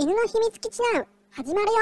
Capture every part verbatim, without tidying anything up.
犬の秘密基地ナウ始まるよ。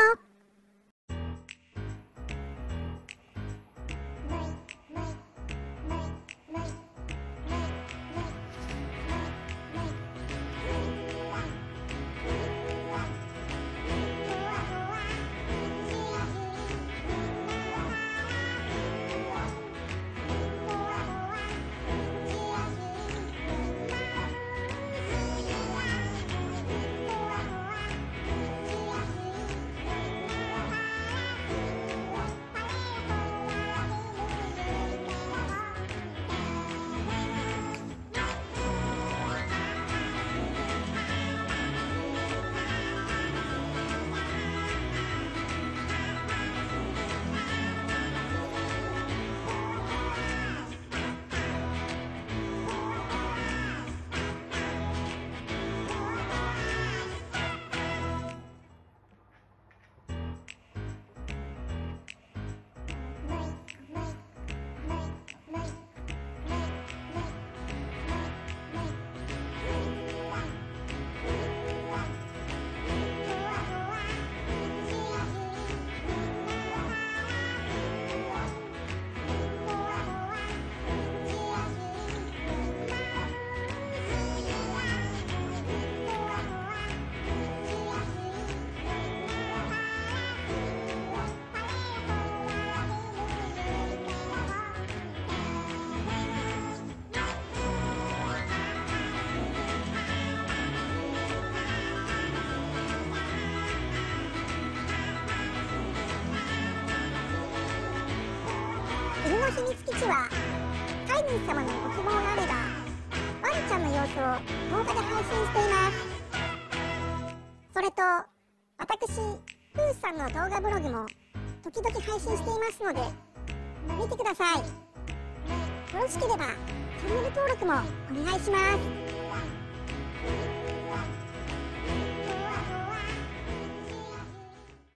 犬の秘密基地は飼い主様のご希望があればワンちゃんの様子を動画で配信しています。それと私プーさんの動画ブログも時々配信していますので見てください。よろしければチャンネル登録もお願いします。